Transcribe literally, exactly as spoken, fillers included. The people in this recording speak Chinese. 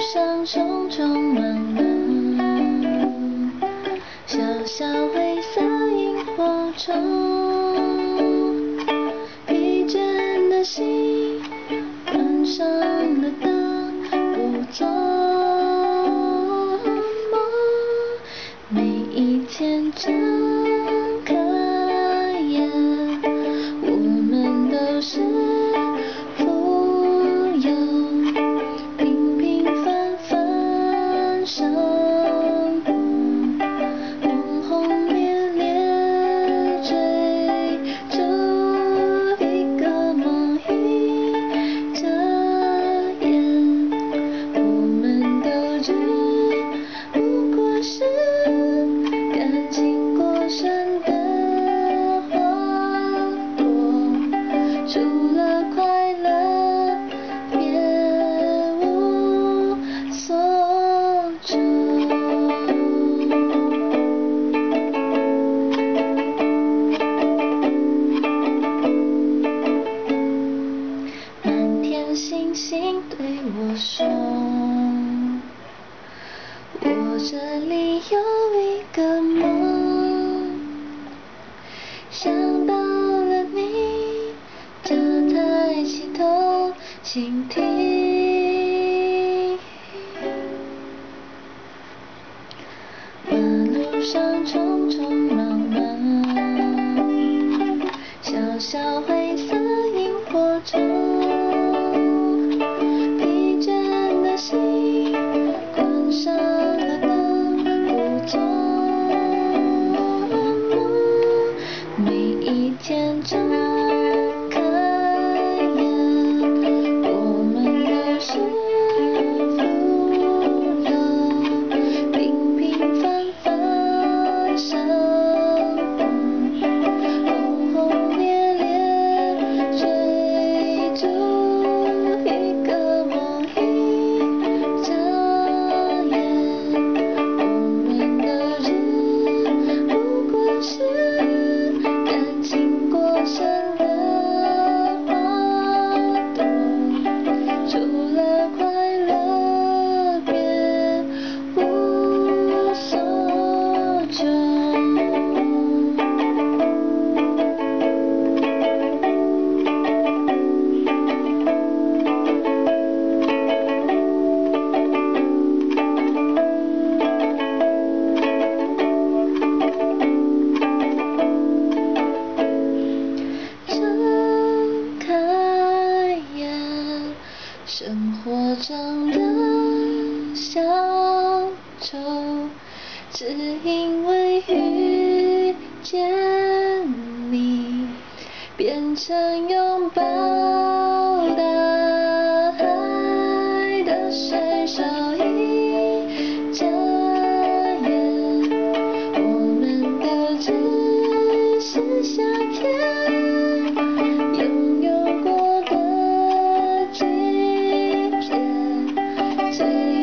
上匆匆忙忙，小小灰色萤火虫，疲倦的心关上了灯，不做梦，每一天睁开眼，我们都是浮游，平平凡凡生活，轰轰烈烈追逐一个梦，一眨眼，我们都只不过是感情过剩的花朵，除了快乐别无所求。满天星星对我说，我这里有一个梦，想到了你，就抬起头倾听。马路上匆匆忙忙，小小灰色萤火虫，疲倦的心关上了灯，不做梦，每一天睁开眼，我们都是浮游，平平凡凡生活，轰轰烈烈追逐一个梦，一眨眼，我们都只不过是感情过剩的花朵，除了快乐别无所求。睁开眼，生活中的小丑，只因为遇见你，变成拥抱大海的水手，一眨眼，我们都只是夏天拥有过的季节，最